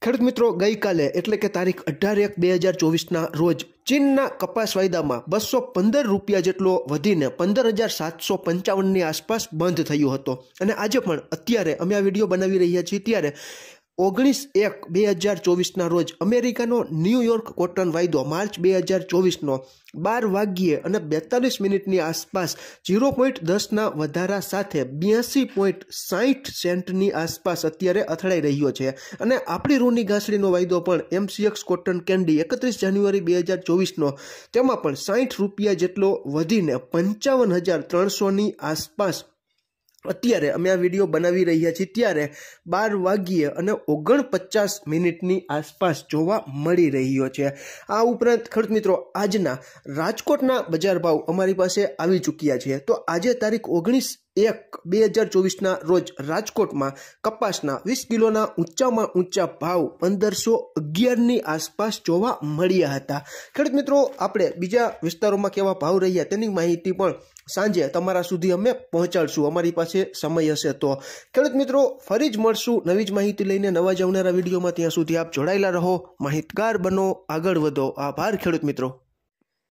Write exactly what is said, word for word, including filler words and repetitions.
ખેડૂત મિત્રો, ગઈકાલે એટલે કે તારીખ અઢાર એક બે હજાર ચોવીસના રોજ ચીનના કપાસ વાયદામાં બસો પંદર રૂપિયા જેટલો વધીને પંદર હજાર સાતસો પંચાવનની આસપાસ બંધ થયો હતો. અને આજે પણ અત્યારે અમે આ વિડીયો બનાવી રહ્યા છીએ ત્યારે ઓગણીસ એક બે હજાર ચોવીસના રોજ અમેરિકાનો ન્યૂયોર્ક કોટન વાયદો માર્ચ બે હજાર ચોવીસનો બાર વાગ્યે અને બેતાલીસ મિનિટની આસપાસ ઝીરો પોઈન્ટ દસના વધારા સાથે બ્યાસી પોઈન્ટ સાઠ સેન્ટની આસપાસ અત્યારે અથડાઈ રહ્યો છે. અને આપણી રૂની ઘાસડીનો વાયદો પણ એમસીએક્સ કોટન કેન્ડી એકત્રીસ જાન્યુઆરી બે હજાર ચોવીસનો તેમાં પણ સાઠ રૂપિયા જેટલો વધીને પંચાવન હજાર ત્રણસોની આસપાસ અત્યારે અમે આ વિડીયો બનાવી રહ્યા છીએ ત્યારે બાર વાગ્યે અને ઓગણપચાસ મિનિટની આસપાસ જોવા મળી રહ્યો છે. આ ઉપરાંત ખેડૂત મિત્રો, આજના રાજકોટના બજાર ભાવ અમારી પાસે આવી ચૂક્યા છે. તો આજે તારીખ ઓગણીસ એક બે હજાર ચોવીસના રોજ રાજકોટમાં કપાસના વીસ કિલોના ઊંચામાં ઊંચા ભાવ પંદરસો અગિયારની આસપાસ જોવા મળ્યા હતા. ખેડૂત મિત્રો, આપણે બીજા વિસ્તારોમાં કેવા ભાવ રહ્યા તેની માહિતી પણ સાંજે તમારા સુધી અમે પહોંચાડશું, અમારી પાસે સમય હશે તો. ખેડૂત મિત્રો, ફરી જ મળશું નવી જ માહિતી લઈને નવા જ આવનારા વિડીયોમાં. ત્યાં સુધી આપ જોડાયેલા રહો, માહિતગાર બનો, આગળ વધો. આભાર ખેડૂત મિત્રો.